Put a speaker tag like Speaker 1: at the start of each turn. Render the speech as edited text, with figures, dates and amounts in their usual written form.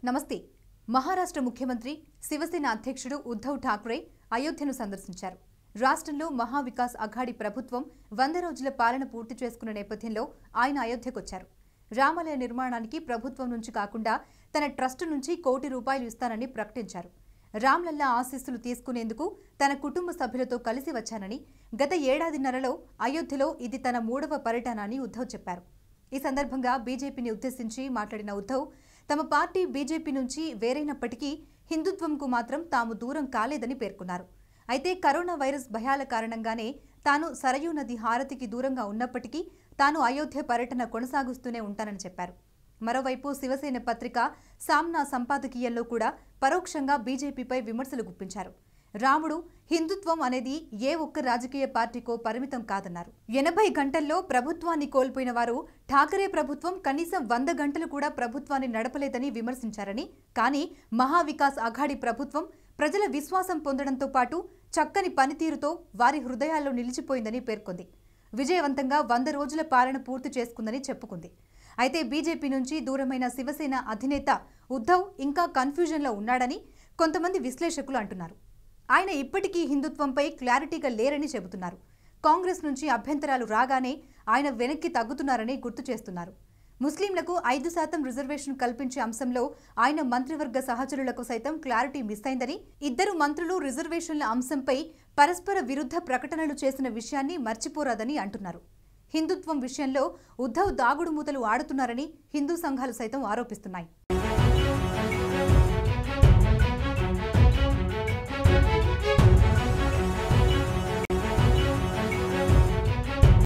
Speaker 1: నమస్తే. మహారాష్ట్ర ముఖ్యమంత్రి శివసేన అధ్యక్షుడు ఉద్ధవ్ ఠాక్రే అయోధ్యను సందర్శించారు. రాష్ట్రంలో మహావికాస్ అఘాడీ ప్రభుత్వం 100 రోజుల పాలన పూర్తి చేసుకున్న నేపథ్యంలో ఆయన అయోధ్యకొచ్చారు. రామాలయ నిర్మాణానికి ప్రభుత్వం నుంచి కాకుండా తన ట్రస్ట్ నుంచి ₹1 కోటి ఇస్తానని ప్రకటించారు. రామ్లల్లా ఆశీస్సులు తీసుకునేందుకు తన కుటుంబ సభ్యులతో కలిసి వచ్చానని, గత ఏడాదిన్నరలో అయోధ్యలో ఇది తన 3వ పర్యటన అని ఉద్ధవ్ చెప్పారు. ఈ సందర్భంగా బీజేపీని ఉద్దేశించి మాట్లాడిన ఉద్ధవ్, తమ పార్టీ బీజేపీ నుంచి వేరైనప్పటికీ హిందుత్వంకు మాత్రం తాము దూరం కాలేదని పేర్కొన్నారు. అయితే కరోనా వైరస్ భయాల కారణంగానే తాను సరయూ నది హారతికి దూరంగా ఉన్నప్పటికీ తాను అయోధ్య పర్యటన కొనసాగిస్తూనే ఉంటానని చెప్పారు. మరోవైపు శివసేన పత్రిక సామ్నా సంపాదకీయంలో కూడా పరోక్షంగా బీజేపీపై విమర్శలు గుప్పించారు. రాముడు, హిందుత్వం అనేది ఏ ఒక్క రాజకీయ పార్టీకో పరిమితం కాదన్నారు. 80 గంటల్లో ప్రభుత్వాన్ని కోల్పోయిన వారు ఠాకరే ప్రభుత్వం కనీసం 100 గంటలు కూడా ప్రభుత్వాన్ని నడపలేదని విమర్శించారని, కానీ మహావికాస్ అఘాడీ ప్రభుత్వం ప్రజల విశ్వాసం పొందడంతో పాటు చక్కని పనితీరుతో వారి హృదయాల్లో నిలిచిపోయిందని పేర్కొంది. విజయవంతంగా 100 రోజుల పాలన పూర్తి చేసుకుందని చెప్పుకుంది. అయితే బీజేపీ నుంచి దూరమైన శివసేన అధినేత ఉద్ధవ్ ఇంకా కన్ఫ్యూజన్లో ఉన్నాడని కొంతమంది విశ్లేషకులు అంటున్నారు. ఆయన ఇప్పటికీ హిందుత్వంపై క్లారిటీగా లేరని చెబుతున్నారు. కాంగ్రెస్ నుంచి అభ్యంతరాలు రాగానే ఆయన వెనక్కి తగ్గుతున్నారని గుర్తు చేస్తున్నారు. ముస్లింలకు 5% రిజర్వేషన్ కల్పించే అంశంలో ఆయన మంత్రివర్గ సహచరులకు సైతం క్లారిటీ మిస్ అయిందని, ఇద్దరు మంత్రులు రిజర్వేషన్ల అంశంపై పరస్పర విరుద్ధ ప్రకటనలు చేసిన విషయాన్ని మర్చిపోరాదని అంటున్నారు. హిందుత్వం విషయంలో ఉద్ధవ్ దాగుడు మూతలు ఆడుతున్నారని హిందూ సంఘాలు సైతం ఆరోపిస్తున్నాయి.